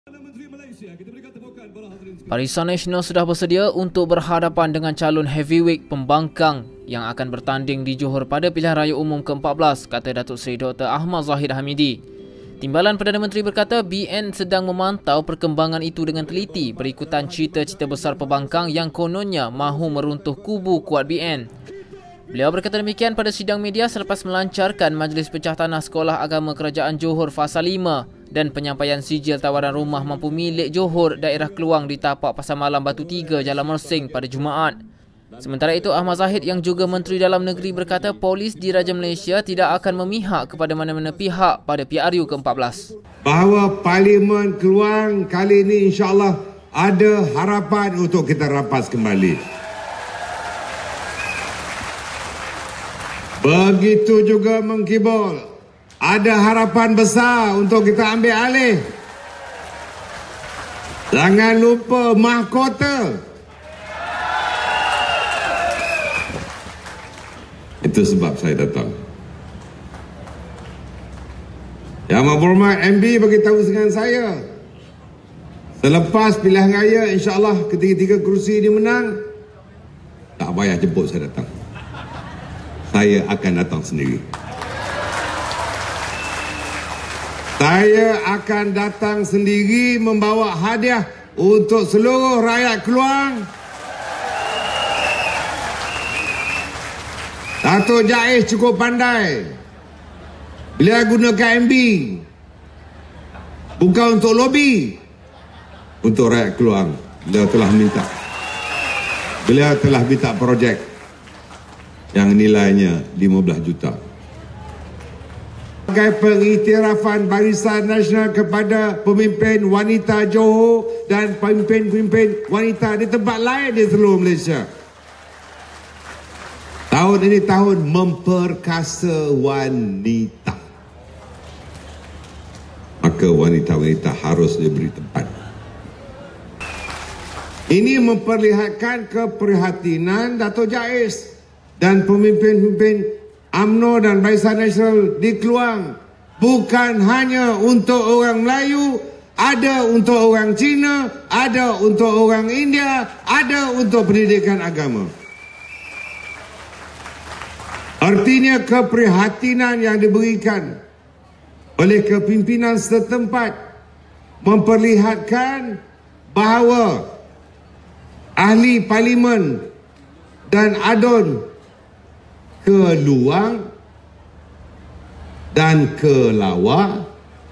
Barisan Nasional sudah bersedia untuk berhadapan dengan calon heavyweight pembangkang yang akan bertanding di Johor pada pilihan raya umum ke-14, kata Datuk Seri Dr. Ahmad Zahid Hamidi. Timbalan Perdana Menteri berkata BN sedang memantau perkembangan itu dengan teliti berikutan cita-cita besar pembangkang yang kononnya mahu meruntuh kubu kuat BN. Beliau berkata demikian pada sidang media selepas melancarkan Majlis Pecah Tanah Sekolah Agama Kerajaan Johor Fasa 5 dan penyampaian sijil tawaran rumah mampu milik Johor daerah Keluang di tapak Pasar Malam Batu 3 Jalan Mersing pada Jumaat. Sementara itu, Ahmad Zahid yang juga Menteri Dalam Negeri berkata polis di Raja Malaysia tidak akan memihak kepada mana-mana pihak pada PRU ke-14. Bahawa Parlimen Keluang kali ini insya-Allah ada harapan untuk kita rapas kembali. Begitu juga Mengkibul. Ada harapan besar untuk kita ambil alih. Jangan lupa mahkota. Itu sebab saya datang. Yang Berhormat MB beritahu dengan saya, selepas pilihan raya insya-Allah ketiga-tiga kerusi ini menang, tak payah jemput saya datang. Saya akan datang sendiri. Saya akan datang sendiri membawa hadiah untuk seluruh rakyat Keluang. Datuk Jaiz cukup pandai. Beliau gunakan MB bukan untuk lobi, untuk rakyat Keluang. Beliau telah minta projek yang nilainya 15 juta. Sebagai pengiktirafan Barisan Nasional kepada pemimpin wanita Johor dan pemimpin-pemimpin wanita di tempat lain di seluruh Malaysia. Tahun ini tahun memperkasa wanita. Maka wanita-wanita harus diberi tempat. Ini memperlihatkan keprihatinan Datuk Jaiz dan pemimpin-pemimpin UMNO dan Barisan Nasional di Keluang. Bukan hanya untuk orang Melayu, ada untuk orang Cina, ada untuk orang India, ada untuk pendidikan agama. Artinya keprihatinan yang diberikan oleh kepimpinan setempat memperlihatkan bahawa ahli parlimen dan ADUN Keluang dan Kelawar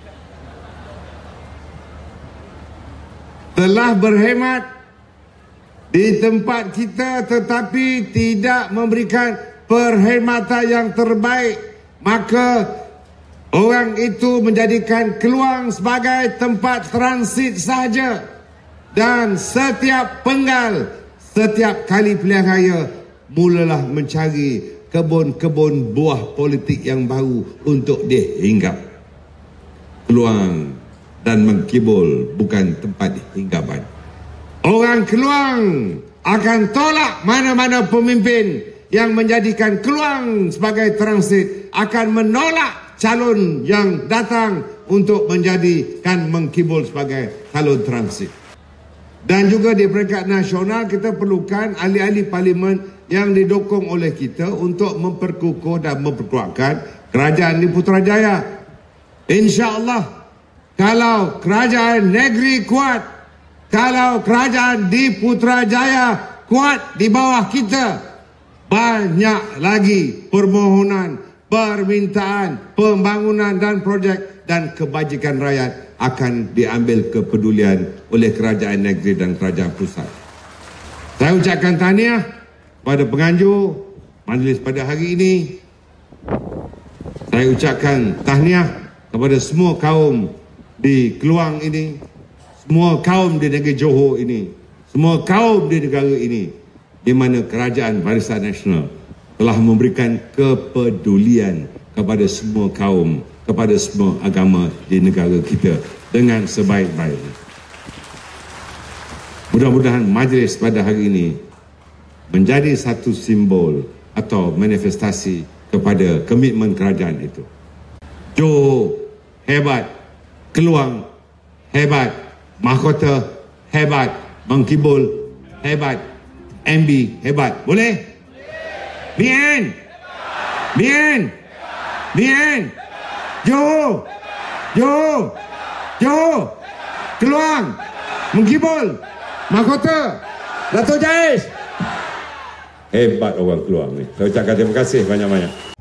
telah berhemat di tempat kita tetapi tidak memberikan perkhidmatan yang terbaik, maka orang itu menjadikan Keluang sebagai tempat transit sahaja. Dan setiap penggal, setiap kali pilihan raya, mulalah mencari kebun-kebun buah politik yang baru untuk dihinggap. Keluang dan Mengkibul bukan tempat hinggapan. Orang Keluang akan tolak mana-mana pemimpin yang menjadikan Keluang sebagai transit, akan menolak calon yang datang untuk menjadikan Mengkibul sebagai calon transit. Dan juga di peringkat nasional kita perlukan ahli-ahli parlimen yang didukung oleh kita untuk memperkukuh dan memperkuatkan kerajaan di Putrajaya. InsyaAllah, kalau kerajaan negeri kuat, kalau kerajaan di Putrajaya kuat di bawah kita, banyak lagi permohonan, permintaan, pembangunan dan projek dan kebajikan rakyat akan diambil kepedulian oleh kerajaan negeri dan kerajaan pusat. Saya ucapkan tahniah pada penganjur majlis pada hari ini. Saya ucapkan tahniah kepada semua kaum di Keluang ini, semua kaum di negeri Johor ini, semua kaum di negara ini, di mana kerajaan Barisan Nasional telah memberikan kepedulian kepada semua kaum, kepada semua agama di negara kita dengan sebaik-baiknya. Mudah-mudahan majlis pada hari ini menjadi satu simbol atau manifestasi kepada komitmen kerajaan itu. Johor hebat, Keluang hebat, Mahkota hebat, Mengkibul hebat, MB hebat. Boleh? Bien. Bien. Bien. Johor. Johor. Johor. Keluang. Mengkibul. Mahkota. Dato' Jais. Hebat orang Keluang ni. Saya ucapkan terima kasih banyak-banyak.